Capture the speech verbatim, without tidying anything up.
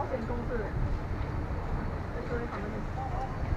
线公司的人，在说一旁边。